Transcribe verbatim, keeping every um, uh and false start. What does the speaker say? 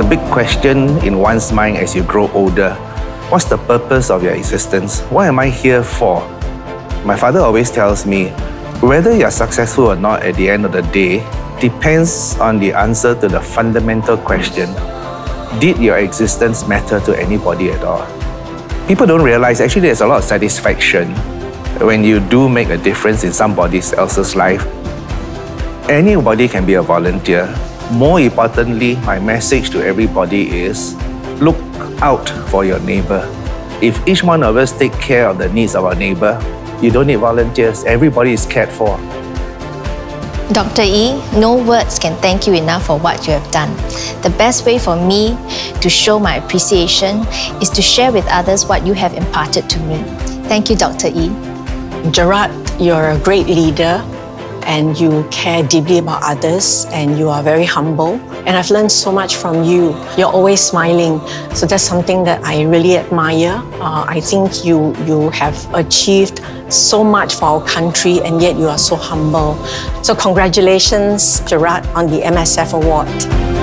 big question in one's mind as you grow older. What's the purpose of your existence? What am I here for? My father always tells me, whether you're successful or not at the end of the day depends on the answer to the fundamental question, did your existence matter to anybody at all? People don't realize actually there's a lot of satisfaction when you do make a difference in somebody else's life. Anybody can be a volunteer. More importantly, my message to everybody is look out for your neighbor. If each one of us take care of the needs of our neighbor, you don't need volunteers. Everybody is cared for. Doctor Ee, no words can thank you enough for what you have done. The best way for me to show my appreciation is to share with others what you have imparted to me. Thank you, Doctor Ee. Gerard, you're a great leader and you care deeply about others and you are very humble. And I've learned so much from you. You're always smiling. So that's something that I really admire. Uh, I think you, you have achieved so much for our country and yet you are so humble. So congratulations, Gerard, on the M S F award.